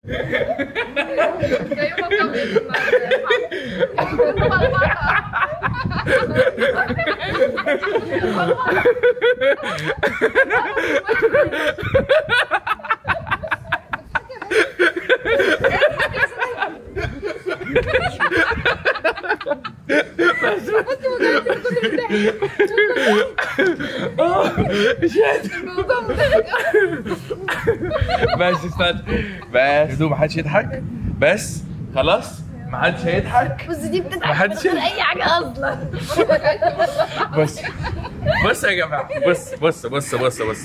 بس استنى بس هدوء، محدش يضحك بس خلاص، محدش هيضحك. بص دي بتضحك من غير اي حاجه اصلا. بص يا جماعه، بص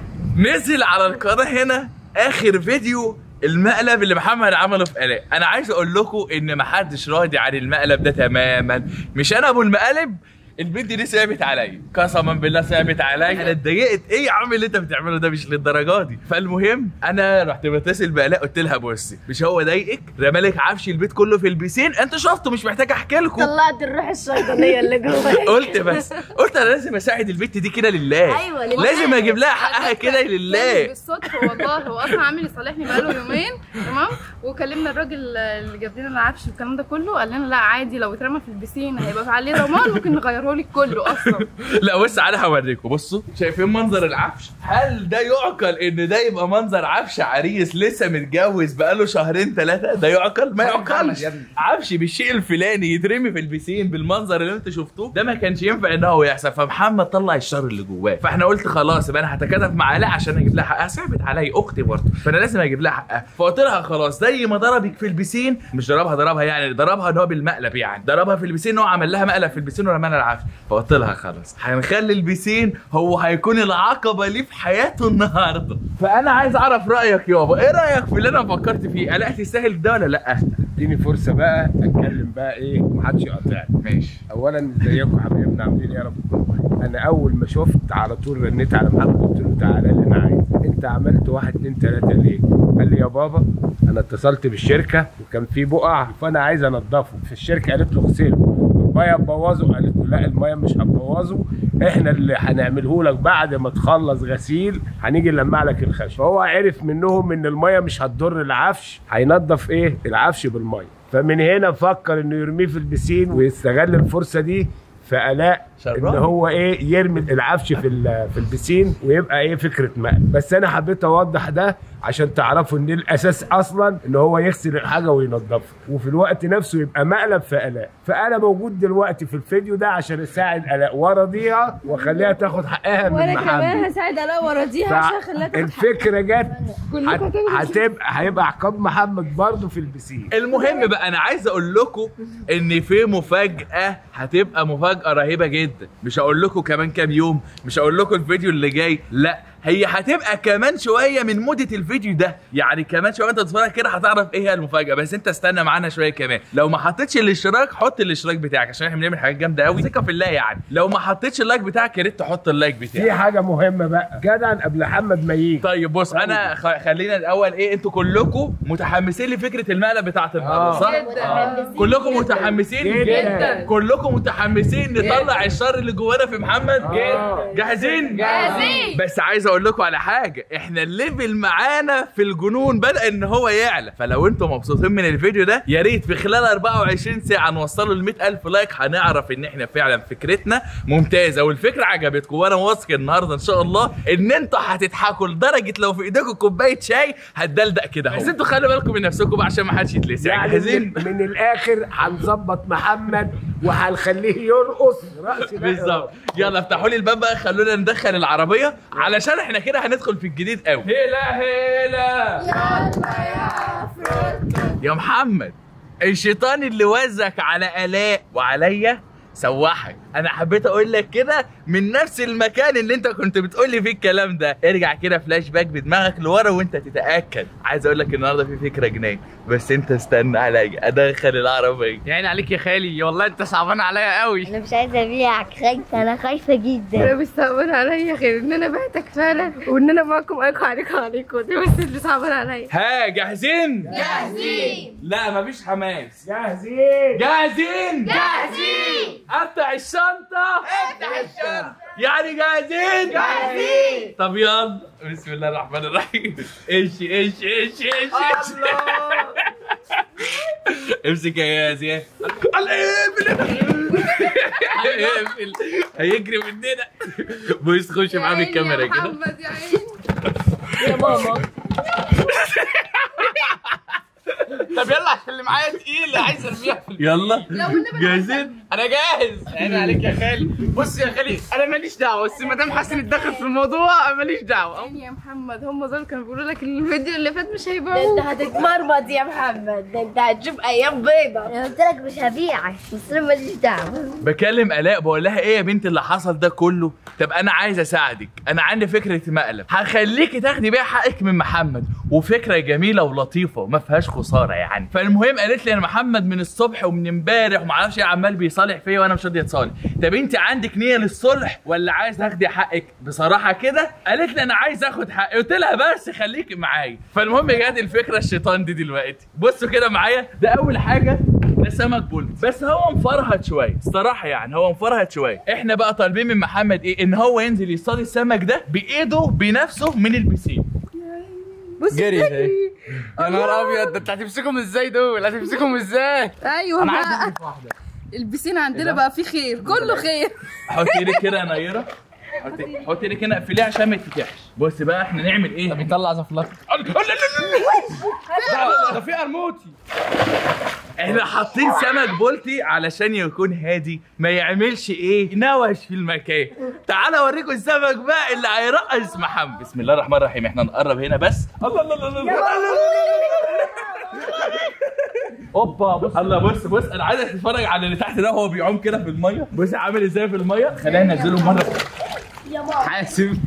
نزل على القناه هنا اخر فيديو المقلب اللي محمد عمله في آلاء. انا عايز اقول لكم ان محدش راضي عن المقلب ده تماما. مش انا ابو المقالب، البنت دي ثابت عليا، قسما بالله ثابت عليا. انا اتضايقت. ايه يا عم اللي انت بتعمله ده؟ مش للدرجه دي. فالمهم انا رحت بتصل بآلاء، قلت لها بصي، مش هو ضايقك؟ رمالك عفش البيت كله في البيسين، انت شفته، مش محتاج احكي لكم. طلعت الروح الشيطانيه اللي جواك. قلت انا لازم اساعد البنت دي كده لله. ايوه لازم اجيب لها حقها كده لله. بالصدفه والله. هو اصلا عامل يصالحني بقاله يومين تمام، وكلمنا الراجل اللي جاب لنا العفش والكلام ده كله، قال لنا لا عادي لو اترمى في البيسين هيبقى عليه ضمان، ممكن نغيره لك كله اصلا. لا بص انا هوريكم. بصوا شايفين منظر العفش؟ هل ده يعقل ان ده يبقى منظر عفش عريس لسه متجوز بقاله شهرين ثلاثه؟ ده يعقل؟ ما يعقلش. عفش بالشيء الفلاني يترمي في البيسين بالمنظر اللي انتوا شفتوه ده؟ ما كانش ينفع ان هو يحصل. فمحمد طلع الشر اللي جواه، فاحنا قلت خلاص يبقى انا هتكاتف مع علاء عشان اجيب لها حقها. ثابت عليا اختي برضه، فانا لازم اجيب لها حقها. فقلت لها خلاص زي ما ضربك في البيسين، مش ضربها يعني، ضربها ان هو بالمقلب، يعني ضربها في البيسين، هو عمل لها مقلب في البيسين ورمى لها العفش. فقلت لها خلاص هنخلي البيسين هو هيكون العقبه ليه في حياته النهارده. فانا عايز اعرف رايك يابا، ايه رايك في اللي انا فكرت فيه؟ الاقي تستاهل ده ولا لا؟ اديني فرصه بقى اتكلم بقى ايه ومحدش يقاطعني. ماشي. اولا ازيكم حبايبنا، عاملين ايه يا رب؟ انا اول ما شفت على طول رنيت على محمد قلت له تعالى اللي انا عايز. انت عملت 1 2 3 ليه؟ قال لي يا بابا انا اتصلت بالشركه وكان في بقع فانا عايز انضفه. في الشركه قالت له اغسله. الميه تبوظه؟ قالت له لا الميه مش هتبوظه، احنا اللي هنعمله لك بعد ما تخلص غسيل هنيجي نلمع لك الخشب. فهو عرف منهم ان الميه مش هتضر العفش، هينضف ايه العفش بالميه. فمن هنا فكر انه يرميه في البسين ويستغل الفرصه دي في آلاء ان هو ايه يرمي العفش في البسين ويبقى ايه فكره مقلب. بس انا حبيت اوضح ده عشان تعرفوا ان الاساس اصلا ان هو يغسل الحاجه وينضفها، وفي الوقت نفسه يبقى مقلب في آلاء. فانا موجود دلوقتي في الفيديو ده عشان اساعد آلاء وارضيها واخليها تاخد حقها من محمد. وانا كمان هساعد آلاء وارضيها عشان اخليها تاخد الفكره جت هيبقى عقاب محمد برضه في البسين. المهم بقى انا عايز اقول لكم ان في مفاجاه، هتبقى مفاجاه رهيبه جدا. مش هقول لكم كمان كام يوم، مش هقول لكم الفيديو اللي جاي، لا هي هتبقى كمان شويه من مده الفيديو ده. يعني كمان شويه انت تتفرج كده هتعرف ايه هي المفاجاه. بس انت استنى معانا شويه كمان. لو ما حطيتش الاشتراك حط الاشتراك بتاعك عشان احنا بنعمل حاجات جامده قوي، ثقه في الله. يعني لو ما حطيتش اللايك بتاعك يا ريت تحط اللايك بتاعك. في حاجه مهمه بقى جدعا قبل محمد ما يجي. طيب بص انا خلينا الاول ايه، انتوا كلكم متحمسين لفكره المقلب بتاعت النهارده صح؟ كلكم متحمسين جدا. كلكم متحمسين نطلع الشر اللي جوانا في محمد. جاهزين؟ جاهزين. بس عايز اقول لكم على حاجه، احنا الليفل معانا في الجنون بدأ ان هو يعلى. فلو انتم مبسوطين من الفيديو ده يا ريت في خلال 24 ساعه نوصله ل 100,000 لايك، هنعرف ان احنا فعلا فكرتنا ممتازه والفكره عجبتكم. وانا واثق النهارده ان شاء الله ان انتوا هتضحكوا لدرجه لو في ايديكم كوبايه شاي هتدلدق كده اهو. بس انتوا خلوا بالكم من نفسكم بقى عشان ما حدش يتلسع. يعني جاهزين؟ من الاخر هنظبط محمد وهنخليه يرقص رقص. بالظبط. يلا افتحوا لي الباب بقى، خلونا ندخل العربيه علشان احنا كده هندخل في الجديد قوي. هلا هلا يلا يا فروتو. يا محمد الشيطان اللي وزك على آلاء وعليا سوحك. انا حبيت اقول لك كده من نفس المكان اللي انت كنت بتقول لي فيه الكلام ده. ارجع كده فلاش باك بدماغك لورا وانت تتاكد. عايز اقول لك النهارده في فكره جنان، بس انت استنى عليا ادخل العربيه. يا عيني عليك يا خالي، والله انت صعبان عليا قوي. انا مش عايزه ابيعك، خايفه، انا خايفه جدا. انا مش صعبان عليا غير ان انا بعتك فعلا وان انا معاكم عليكم دي بس اللي صعبان عليا. ها جاهزين؟ جاهزين. لا مفيش حماس. جاهزين جاهزين جاهزين. افتح الشنطه. افتح الشنطه. يعني جاهزين؟ جاهزين. طب يلا بسم الله الرحمن الرحيم. ايش امسك يا زياد. اقفل هيجري مننا. بص خش معاه بالكاميرا كده. محمد يا عيني يا ماما. طب يلا عشان اللي معايا تقيل عايز ارميها. يلا جاهزين؟ انا جاهز. عيني عليك يا خالي. بص يا خالي انا ماليش دعوه، بس ما دام حسن اتدخل في الموضوع ماليش دعوه. عيني يا محمد، هم دول كانوا بيقولوا لك الفيديو اللي فات مش ده هيبيعوه. انت هتتمرمط يا محمد، ده انت هتشوف ايام بيضة. انا قلت لك مش هبيعك، بس انا ماليش دعوه. بكلم الاء بقول لها ايه يا بنت اللي حصل ده كله؟ طب انا عايز اساعدك، انا عندي فكره مقلب هخليكي تاخدي بيها حقك من محمد، وفكره جميله ولطيفه وما فيهاش خساره يعني. فالمهم قالت لي انا محمد من الصبح ومن امبارح وما اعرفش ايه عمال بيصالح فيا وانا مش راضي اتصالح. طب انت عندك نيه للصلح ولا عايز تاخدي حقك؟ بصراحه كده قالت لي انا عايز اخد حقي، قلت لها بس خليكي معايا. فالمهم جت الفكره الشيطان دي دلوقتي. بصوا كده معايا، ده اول حاجه ده سمك بولت، بس هو مفرهد شويه الصراحه يعني، هو مفرهد شويه. احنا بقى طالبين من محمد ايه؟ ان هو ينزل يصطاد السمك ده بايده بنفسه من البسين. بص جري يا نهار ابيض، ده انت هتمسكهم ازاي دول؟ هتمسكهم ازاي؟ ايوه انا عايز بقى اضيف واحده. البسين عندنا بقى فيه خير، كله خير. حطي ايدك كده يا نيره، حطي ايدك هنا اقفليها عشان ما يتفتحش. بص بقى احنا نعمل ايه؟ طب يطلع زفلات. ده في قرموطي. احنا حاطين سمك بولتي علشان يكون هادي، ما يعملش ايه نوش في المكان. تعالى اوريكم السمك بقى اللي هيرقص محمد. بسم الله الرحمن الرحيم. احنا نقرب هنا بس. الله الله الله الله اوبا بص. الله بص انا عايزك تتفرج على اللي تحت ده وهو بيعوم كده في الميه. بص عامل ازاي في الميه. خلينا ننزله مره. يا ماما حاسب.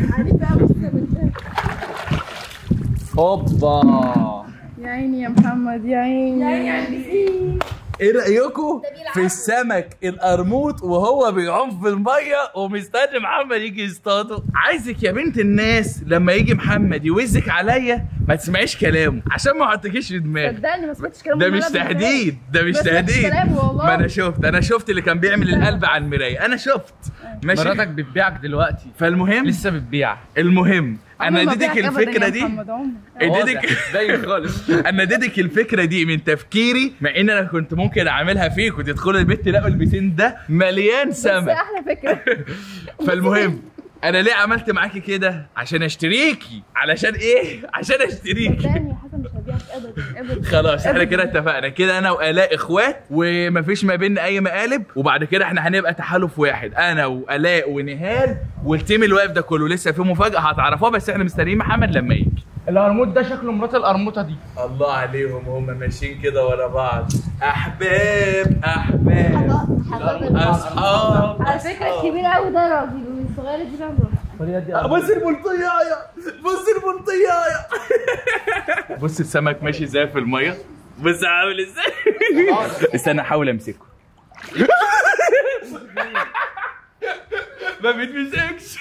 اوبا يا عيني يا محمد يا عيني. ايه رايكم في السمك القرموط وهو بيعوم في الميه ومستني محمد يجي يصطاده؟ عايزك يا بنت الناس لما يجي محمد يوزك عليا ما تسمعيش كلامه عشان ما احطكيش في دماغي. صدقني ما سمعتش كلامه. ده مش تهديد، ده مش تهديد. ما انا شفت اللي كان بيعمل القلب على المرايه، انا شفت. ماشي مراتك بتبيعك دلوقتي. فالمهم لسه بتبيع. المهم انا اديتك الفكره دي، اديتك باين خالص. انا اديتك الفكره دي من تفكيري، مع ان انا كنت ممكن اعملها فيك وتدخلوا البيت تلاقوا البسين ده مليان سمك. بس احلى فكره. فالمهم انا ليه عملت معاكي كده؟ عشان اشتريكي. علشان ايه؟ عشان اشتريكي. صدقني يا حسن مش هبيعك ابدا. خلاص احنا كده اتفقنا كده، انا والاء اخوات ومفيش ما بيننا اي مقالب، وبعد كده احنا هنبقى تحالف واحد، انا والاء ونهال والتيم اللي واقف ده كله. لسه في مفاجاه هتعرفوها، بس احنا مستنيين محمد لما يجي. القرموط ده شكله مرات القرموطه دي. الله عليهم وهم ماشيين كده ورا بعض. احباب اصحاب. على فكرة الكبير قوي ده راجل والصغيرة دي راجل. بص البلطيايه، بص البلطيايه. بص السمك ماشي ازاي في الميه، بص عامل ازاي. استنى احاول امسكه. ما بيتمسكش.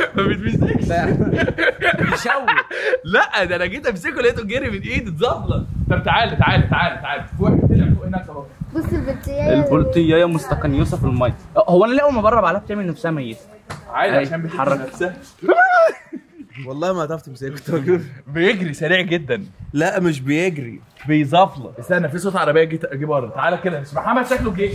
بيشوق. لا ده انا جيت امسكه لقيته جري من ايدي اتزفلط. طب تعالى في واحد طلع فوق هناك اهو. بص البلطيايه. البلطيايه مستقنيوسه في الميه. هو انا اول ما بقرب عليها بتعمل نفسها ميته. عادي عشان بتحرك نفسها. والله ما هتعرف تمسكه. بيجري سريع جدا. لا مش بيجري، بيزفلط. استنى في صوت عربيه جيت اجيب ورا. تعالى كده بس محمد شكله جه.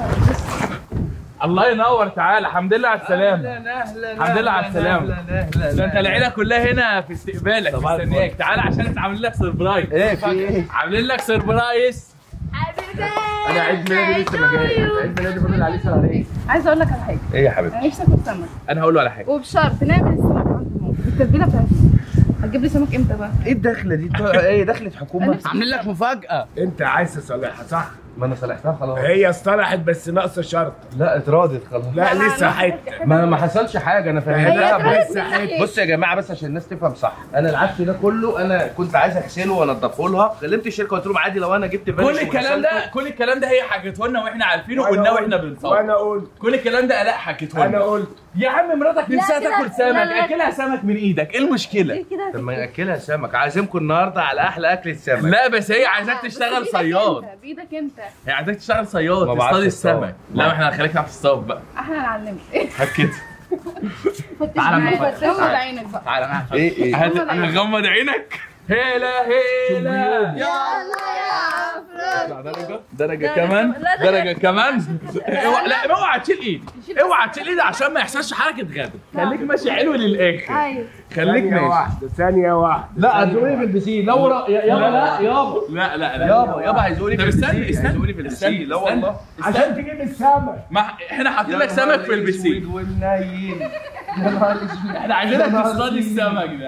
الله ينور. تعالى الحمد لله على السلامه. الحمد لله على السلامه. ده انت العيله كلها هنا في استقبالك مستنياك. تعالى عشان عاملين لك سربرايز. ايه في ايه؟ عاملين لك سربرايز. انا عيد ميلادي لسه ما جاي. عيد ميلادي فاضل عليه شهرين. عايزه اقول لك على حاجه. ايه يا حبيبي؟ انا نفسي اكل سمك، انا هقول له على حاجه. وبشرط نعمل السمك عند ماما بالتتبيله بتاعتها. هتجيب لي سمك امتى بقى؟ ايه الدخله دي؟ ايه دخلة حكومه؟ عاملين لك مفاجاه. انت عايز تصلحها صح؟ ما انا صلحتها خلاص. هي اصطلحت بس ناقصه شرط. لا اتراضت خلاص. لا لسه حته. ما حصلش حاجه انا هي فاهمها. اتراضت من ناحية. بصوا يا جماعه بس عشان الناس تفهم صح، انا العفش ده كله انا كنت عايز اغسله وانضفه لها. كلمت الشركه قلت لهم عادي لو انا جبت كل الكلام ده هي حكيته لنا واحنا عارفينه وقلناه واحنا بنصور. وانا قلت كل الكلام ده الاء حكيته لنا. انا قلت يا عم مراتك نفسها كده. تاكل سمك، لا، لا. اكلها سمك من ايدك، ايه المشكله؟ كده طب ما ياكلها سمك. عازمكم النهارده على احلى اكل السمك. لا بس هي عايزاك تشتغل صياد. بايدك انت. هي عايزاك تشتغل صياد ما بعرفش تصطاد أصطاد. السمك. لا احنا هنخليك تعرف تصطاد بقى. احنا نعلمك. هات كده. تعالى غمض عينك بقى. تعالى انا ايه هات غمض عينك. هيلا هيلا يلا يا افراد. اطلع درجه. درجه كمان، درجه كمان. لا اوعى تشيل ايدي، اوعى تشيل ايدي عشان ما يحصلش حركه غدر. خليك ماشي حلو للاخر. ايوه خليك ماشي. ثانيه واحده. لا هتزقوني في البسين. لو يابا لا يابا لا لا لا يابا هيزقوني في البسين. هيزقوني في البسين. لا والله عشان تجيب السمك. ما احنا حاطين لك سمك في البسين. والنايم. احنا عايزينك تصطاد السمك ده.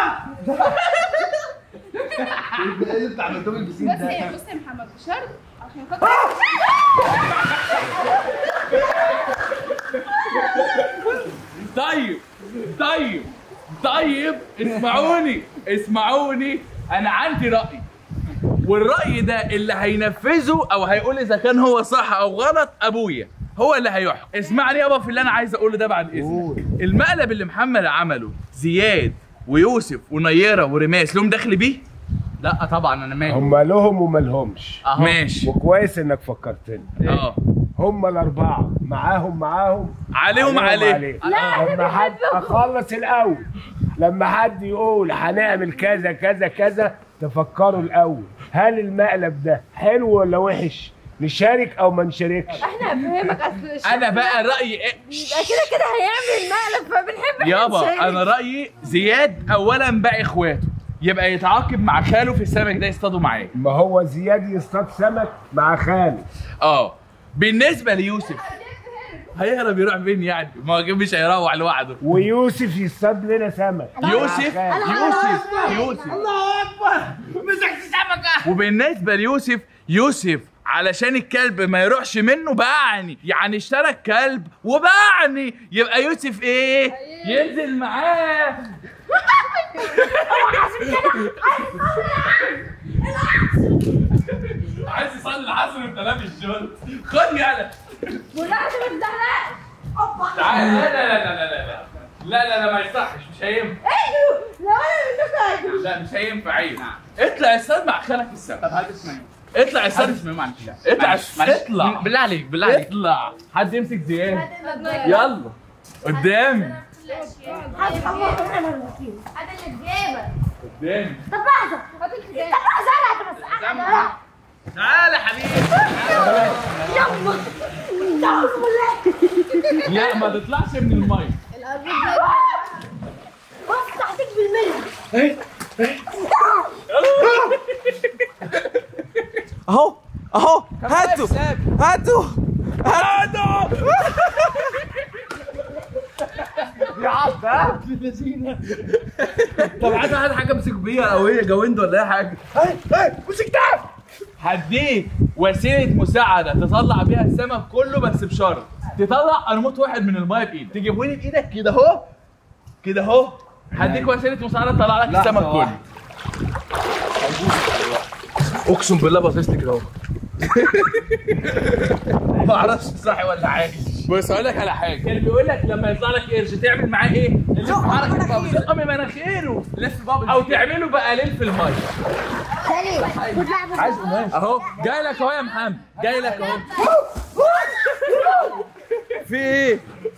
ايه اللي انت عملته في البسين ده؟ بص يا محمد بشرط عشان خاطر طيب اسمعوني انا عندي رأي، والرأي ده اللي هينفذه او هيقول اذا كان هو صح او غلط ابويا هو اللي هيحكم. اسمعني يابا في اللي انا عايز اقوله ده بعد اذنك. المقلب اللي محمد عمله زياد ويوسف ونيره ورماس لهم دخل بيه؟ لا طبعا انا مالي. هم لهم وما لهمش. ماشي وكويس انك فكرتني. هم الاربعه معاهم عليهم لما حد اخلص الاول، لما حد يقول هنعمل كذا كذا كذا تفكروا الاول هل المقلب ده حلو ولا وحش، نشارك او ما نشاركش. احنا هنفهمك اصل انا بقى رايي ايه؟ كده هيعمل مقلب فبنحب يابا انا رايي زياد اولا باقي اخواته يبقى يتعاقب مع خاله في السمك ده يصطادوا معاه. ما هو زياد يصطاد سمك مع خاله. بالنسبه ليوسف هيهرب يروح فين يعني؟ ما هو مش هيروح لوحده. ويوسف يصطاد لنا سمك. يوسف الله اكبر مسكت سمكه. وبالنسبه ليوسف علشان الكلب ما يروحش منه باعني، يعني اشترى الكلب وباعني، يبقى يوسف ايه؟ ينزل معاه. عايز يصلي العصر وانت لابس الشورت. خد يلا. ولازم الزهلاء. تعال. لا ما يصحش، مش هينفع. لا مش هينفع. عيب. اطلع استاذ مع خالك السمك. طب هات اسمعي. اطلع استاذ. اطلع بالله عليك اطلع. حد يمسك زياد. يلا قدامي. هذا اللي بجيبك. قدامي. طب لحظة. تعالى يا حبيبي. لا ما تطلعش من الميه. بص تحتك بالملي. اهو هاتوا يا عبد طب عايز حاجه امسك بيها او هي جويند ولا اي حاجه. مسكتها. هديك وسيله مساعده تطلع بيها السمك كله بس بشرط تطلع قرموط واحد من الميه بايدك. تجيبه لي بايدك كده اهو هديك وسيله مساعده تطلع لك السمك كله. اقسم بالله باصص لي كده اهو. ما اعرفش صح ولا عايش. بص اقول لك على حاجه، كان بيقول لك لما يطلع لك قرش تعمل معاه ايه؟ لف حركه بابل زقم مناخيره، لف بابل او تعمله بقليل في الميه. عايز قماش اهو جاي لك اهو يا محمد، جاي لك اهو. في ايه؟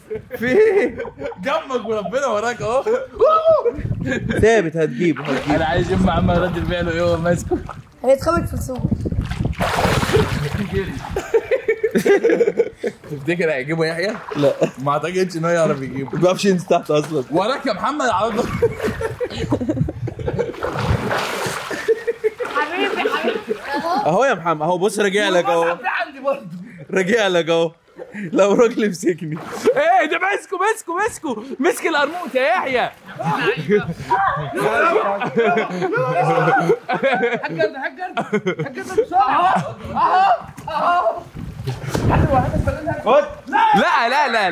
جنبك وربنا وراك اهو. ثابت هتجيبه. انا عايز يما عم رد فعله ايه وهو ماسكه. هيتخبط في السوق. تفتكر هيجيبه يحيى؟ لا ما اعتقدش ان هو يعرف يجيبه. ما بيعرفش ينزل تحت اصلا. وراك يا محمد على الارض. حبيبي اهو يا محمد اهو. بص راجع لك اهو. عندي برضه. راجع لك اهو. لو راجل مسكني. ايه ده؟ مسك القرموط يا يحيى. هجر بسرعه. اهو خد. لا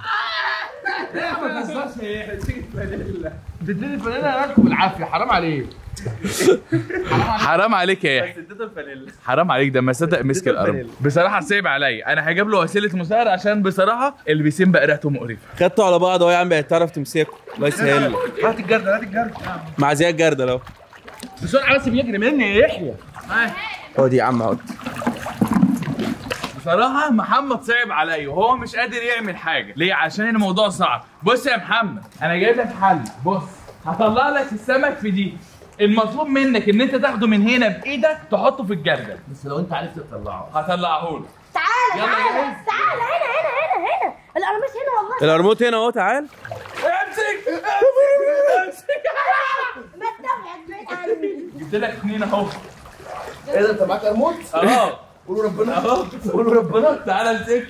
ما تهزرش يا يحيى. تديني الفانيلا لكم بالعافيه. حرام عليك. حرام عليك يا يحيى. حرام عليك، ده ما صدق مسك القرموط. بصراحه صعب عليا، انا هجيب له وسيله مساعده عشان بصراحه البسين بقى ريحته مقرفه. خدته على بعض اهو يا عم، بقت تعرف تمسكه. الله يسهل لك. هات الجردل. مع زياد جردل اهو. بسرعه بس بيجري مني يا يحيى. خد يا عم اهو. بصراحه محمد صعب عليا وهو مش قادر يعمل حاجه. ليه؟ عشان الموضوع صعب. بص يا محمد انا جايب لك حل. بص هطلع لك السمك في دي المطلوب منك ان انت تاخده من هنا بايدك تحطه في الجردل. بس لو انت عرفت تطلعه هطلعه لك. تعالى تعالى تعالى هنا القرموط هنا والله. القرموط هنا اهو، تعال. امسك ما تبعد بعيد عني. جبت لك 2 اهو. ايه ده انت معاك قرموط؟ اه قولوا ربنا اهو، قولوا ربنا. تعالى امسك.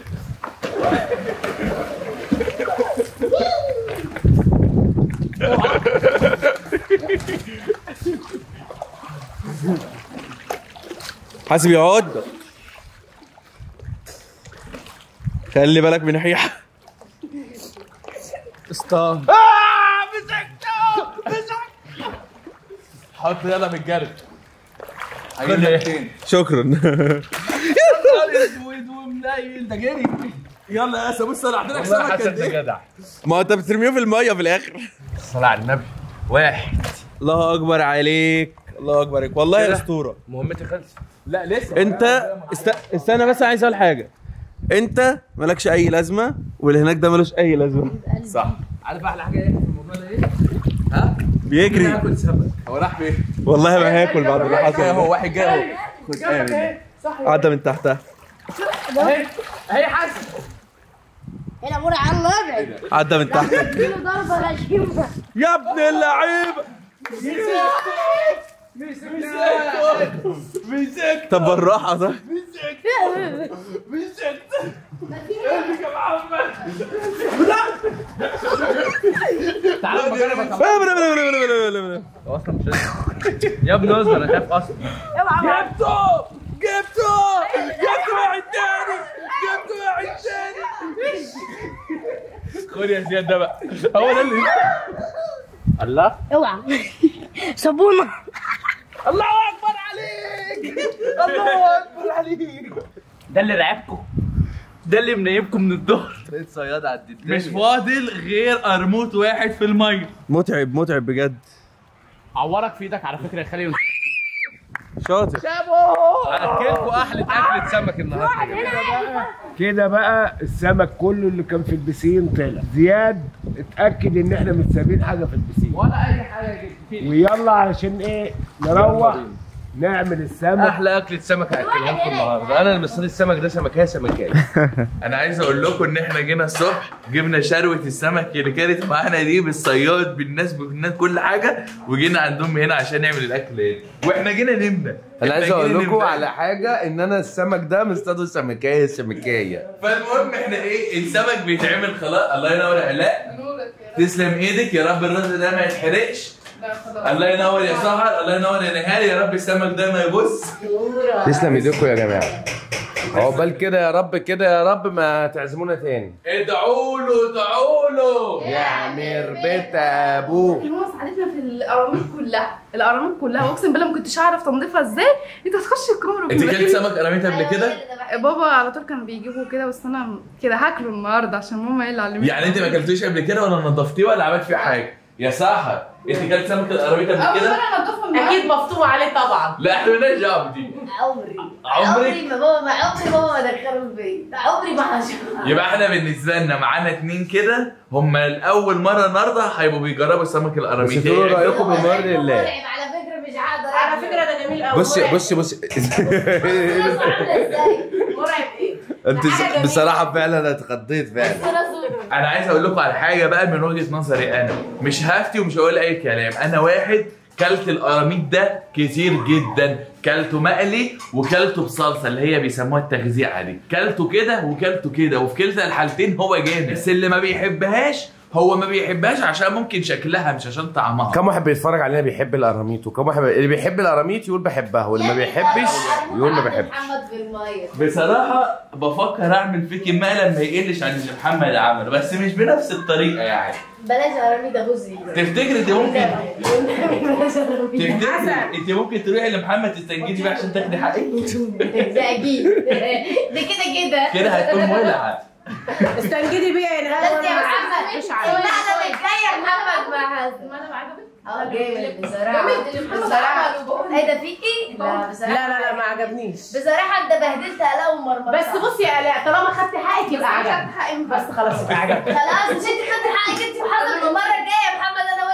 حاسب يقعد. خلي بالك من حيحة. اسطى. مسكته. حط يلا في الجرد. هجيب لك تاني. شكرا. اسود ومنيل ده جري. يلا يا اسا بص انا هحط لك والله سمك حسن قد ده ايه. جدع. ما هو انت بترميه في الميه في الاخر. الصلاة على النبي. واحد. الله اكبر عليك، الله اكبر عليك والله يا كده؟ اسطوره. مهمتي خلصت. لا لسه. انت استنى بس، عايز اقول حاجه. انت مالكش اي لازمه واللي هناك ده ملوش اي لازمه. صح. عارف احلى حاجه ايه في الموضوع ده ايه؟ ها؟ بيجري. هاكل سمك. هو راح فين؟ والله ما هاكل بعد اللي حصل جاي ده. اهو، واحد جاي اهو. خد امن. عدى من تحتها. اهي حسن. هنا مر على الله ابعد. عدى من تحت. اديله ضربه غشيمه. يا ابن اللعيبه. مسكته. طب بالراحه ده. مسكته. امسك يا محمد. تعالى بجربك. هو اصلا مش يا ابني اصبر انا خايف اصلا. جبته. جبته واحد تاني. خد يا زياد ده بقى. هو ده اللي الله. اوعى صابونه. الله اكبر عليك. الله اكبر عليك. ده اللي رعبكم، ده اللي منيبكم من الظهر. بقيت صياد على الدنيا. مش فاضل غير قرموط واحد في الميه. متعب متعب بجد. عورك في ايدك على فكره يا خالي. شاطر. اكلكوا احلى اكله سمك النهارده يا جماعه. كده بقى السمك كله اللي كان في البسين طلع. زياد اتاكد ان احنا مش سايبين حاجه في البسين ولا اي حاجه جبت. ويلا علشان ايه نروح نعمل السمك. احلى اكله سمك هاكلها لكم النهارده. انا اللي مصطاد السمك ده سمكيه سمكيه. انا عايز اقول لكم ان احنا جينا الصبح جبنا شروه السمك اللي كانت معانا دي بالصياد بالناس كل حاجه، وجينا عندهم هنا عشان نعمل الاكل هنا، واحنا جينا نمنا. انا عايز اقول لكم نمنا. على حاجه، ان انا السمك ده مصطاده سمكيه سمكيه. فالمهم احنا ايه، السمك بيتعمل خلاص. الله ينور يا علاء. نورك يا تسلم ايدك يا رب، الرز ده ما يتحرقش. لا خلاص. الله ينور يا سحر، الله ينور يا نهال، يا رب السمك ده ما يبص. تسلم ايديكم يا جماعه. عقبال كده يا رب، كده يا رب ما تعزمونا تاني. ادعوا له ادعوا له. يعمر بيت ابوه. ماما ساعدتنا في القراميط كلها، القراميط كلها، واقسم بالله ما كنتش اعرف تنظيفها ازاي. انت هتخش الكاميرا انت كلت سمك قراميط قبل كده؟ بابا على طول كان بيجيبه كده، بس انا كده هاكله النهارده عشان ماما هي اللي علمتني. يعني انت ما اكلتوش قبل كده ولا نضفتيه ولا عملت فيه حاجه؟ يا سحر انت كلت سمك القراميط قبل كده؟ اكيد مفتوح عليه طبعا. لا احنا مالناش دعوه بدي. عمري ما بابا دخله البيت، عمري ما هشوف. يبقى احنا بالنسبه لنا معانا 2 كده، هم الاول مره النهارده هيبقوا بيجربوا السمك القراميط. بس تقولوا رايكم بامر الله. على فكره مش هقدر. على فكره ده جميل قوي. بصي مرعب ايه؟ انت بصراحه فعلا اتخضيت فعلا. انا عايز اقول لكم على حاجه بقى من وجهه نظري انا، مش هفتي ومش هقول اي كلام. انا واحد كلت القراميط ده كتير جدا، كلته مقلي وكلته بصلصه اللي هي بيسموها التغذيعه دي، كلته كده وكلته كده، وفي كلتا الحالتين هو جامد. بس اللي ما بيحبهاش هو ما بيحبهاش عشان ممكن شكلها مش عشان طعمها. كم واحد بيتفرج علينا بيحب القراميط، وكم واحد اللي بيحب القراميط يقول بحبها، واللي ما بيحبش يقول ما بحبش. محمد في الميه. بصراحه بفكر اعمل فيكي مقلب ما يقلش عن اللي محمد عمله، بس مش بنفس الطريقه يعني. بلاش قراميط ده غزي. تفتكر انت ممكن بلاش قراميط. انت ممكن تروحي لمحمد تستنجدي بيه عشان تاخدي حقك؟ ده اكيد. ده كده كده هتكون ولعه. استنجدي بيها يا نهار. بس يا محمد مش عارف. المعنى اللي جاي يا محمد مع المقلب عجبك؟ جامد بصراحه. ايه ده فيكي؟ لا بصراحه لا ما عجبنيش. بصراحه انت بهدلت الاء ومرمطه. بس بصي يا الاء، طالما خدتي حقك يبقى عجبك. بس خلاص يبقى عجبك. خلاص مش انت خدتي حقك انت وحضرتك. المره الجايه يا محمد انا وانت هنعمل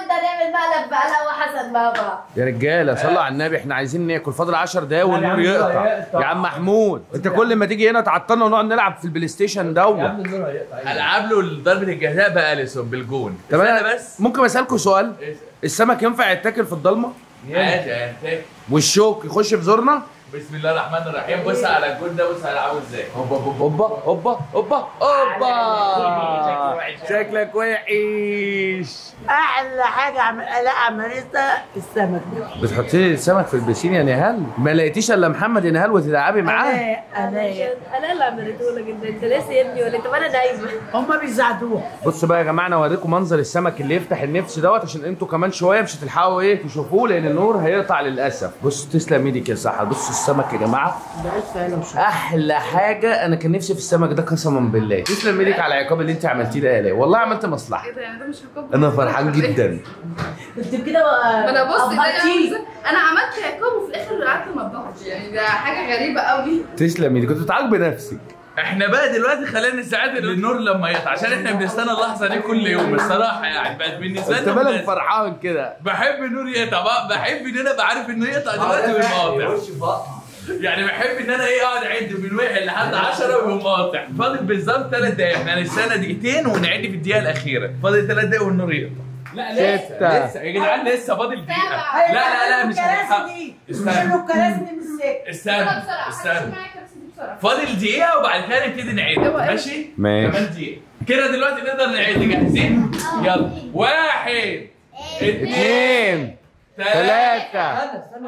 المقلب بقى لا وحسن بابا. يا رجاله صلوا على النبي، احنا عايزين ناكل، فاضل 10 دقايق والنور يقطع. يا عم محمود انت كل ما تيجي هنا تعطلنا ونقعد نلعب في البلاي ستيشن دوت. العب له ضربه الجزاء بأليسون بالجون. طب استنى انا بس، ممكن اسالكم سؤال؟ السمك ينفع يتاكل في الضلمه؟ عادي عادي. والشوك يخش في زورنا؟ بسم الله الرحمن الرحيم. بص على الجون ده، بص هيلعبه ازاي. هوبا هوبا هوبا هوبا هوبا. شكلك وحش. احلى حاجه لا عملتها السمك ده. بتحطي لي السمك في البسين يا نهال؟ ما لقيتيش الا محمد يا نهال وتلعبي معاه؟ انا اللي عملته لك انت لسه يا ابني ولا انت وانا نايمه؟ هما بيساعدوها. بصوا بقى يا جماعه، انا اوريكم منظر السمك اللي يفتح النفس دوت، عشان انتوا كمان شويه مش هتلحقوا تشوفوه لان النور هيقطع للاسف. بصوا تسلم ايدك يا سحر. بصوا السمك يا جماعه، احلى حاجه. انا كان نفسي في السمك ده قسما بالله. تسلم ايدك على العقاب اللي انت عملتيه ده يا الاء، والله عملت مصلحه. ايه ده يعني؟ ده مش عقاب؟ انا فرحان جدا. انت كده ما انا بص أبهرتيه. انا عملت عقاب وفي الاخر قعدت ما اتضغطش، يعني ده حاجه غريبه قوي. تسلم ايدك، كنت بتعاقبي نفسك. احنا بقى دلوقتي خلينا نساعد النور لما يقطع، عشان احنا بنستنى اللحظه دي كل يوم الصراحه. يعني بقت بالنسبه انت لنا مالك فرحان كده؟ بحب النور يقطع بقى، بحب ان انا ابقى عارف انه يقطع دلوقتي ويقوم قاطع. يعني بحب ان انا اقعد اعد من 1 لحد 10 ويقوم قاطع. فاضل بالظبط 3 دقايق، احنا هنستنى دقيقتين ونعد في الدقيقه الاخيره. فاضل 3 دقايق والنور يقطع. لا لسه يا جدعان، لسه فاضل دقيقه. لا مش هنلحق. شيلوا الكراسي من السكه. استنى فاضل دقيقة وبعد كده نبتدي نعد. ماشي؟ كمان دقيقة كده. دلوقتي نقدر نعد. جاهزين؟ يلا. 1 2 3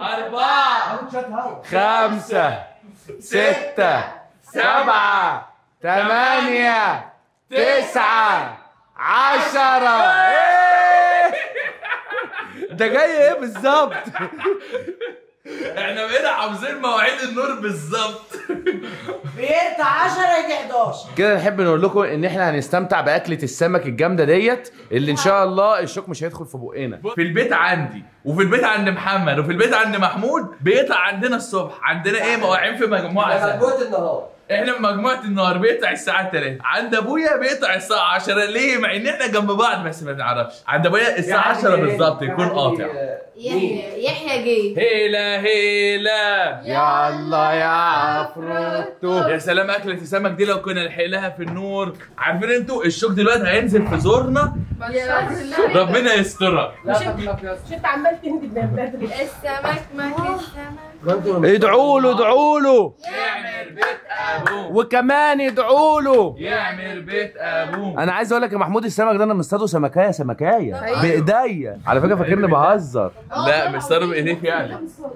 4 5 6 7 8 9 10. ده جاي ايه بالظبط؟ احنا بقينا حافظين مواعيد النور بالظبط. بيقطع 10 يجي 11. كده نحب نقول لكم ان احنا هنستمتع باكله السمك الجامده ديت، اللي ان شاء الله الشوك مش هيدخل في بقنا. في البيت عندي وفي البيت عند محمد وفي البيت عند محمود بيقطع عندنا الصبح. عندنا مواعين في مجموعه مجموعه النهار. احنا في مجموعه النهار بيقطع الساعه 3. عند ابويا بيقطع الساعه 10. ليه؟ مع ان احنا جنب بعض بس ما بنعرفش. عند ابويا الساعه 10 بالظبط يكون قاطع. يحيى جه. هيلا هيلا يلا يا عفروتو. يا سلام اكله السمك دي لو كنا لحقناها في النور. عارفين انتوا الشوك دلوقتي هينزل في زورنا، ربنا يسترها. مش انت عمال تندب السمك ماكل السمك. ادعوا له ادعوا له يعمل بيت ابوه، وكمان ادعوا له يعمل بيت ابوه. انا عايز اقول لك يا محمود، السمك ده انا مصطاده سمكايه بايديا على فكره، فاكرني بهزر. لا مصطاده بايديك يعني.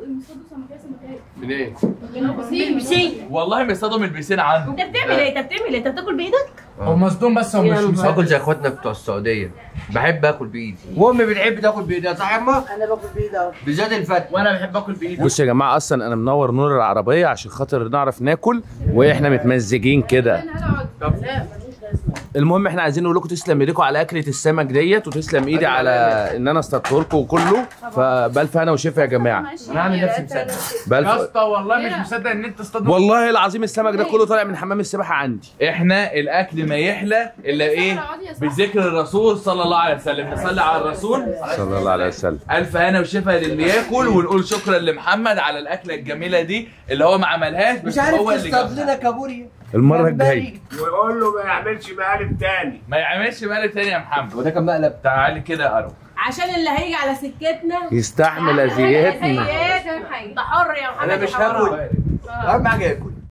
منين؟ البسين. والله مصطاده من البسين عنده. انت بتعمل ايه؟ انت بتاكل بايدك؟ هو مصدوم بس هو مش باكل زي اخواتنا بتوع السعوديه، بحب اكل بايدي، وامي بتحب تاكل بايدها، صح يا اما؟ انا باكل بايدي اهو، بالذات الفتة، وانا بحب اكل بايدي. بصوا يا جماعه، اصلا انا منور نور العربيه عشان خاطر نعرف ناكل واحنا متمزجين كده. المهم احنا عايزين نقول لكم تسلم ايديكم على اكله السمك ديت، وتسلم ايدي على ان انا اصطدته لكم وكله. فبالف انا وشفا يا جماعه. انا عامل نفسي مصدق يا اسطى، والله مش مصدق ان انت اصطدت. والله العظيم السمك ده كله طالع من حمام السباحه عندي. احنا الاكل ما يحلى الا بذكر الرسول صلى الله عليه وسلم. نصلي على الرسول صلى الله عليه وسلم. الف هنا وشفا للي ياكل، ونقول شكرا لمحمد على الاكله الجميله دي اللي هو ما عملهاش بس مش عارف هو اللي تصطاد جابها. لنا كابوريا المره الجايه ويقول له ما يعملش مقالب تاني. ما يعملش مقلب تاني يا محمد. وده كان مقلب. تعالي كده يا قرب عشان اللي هيجي على سكتنا يستحمل اذيتنا. انت حر يا محمد. انا مش هاكل، اهم حاجه اكل.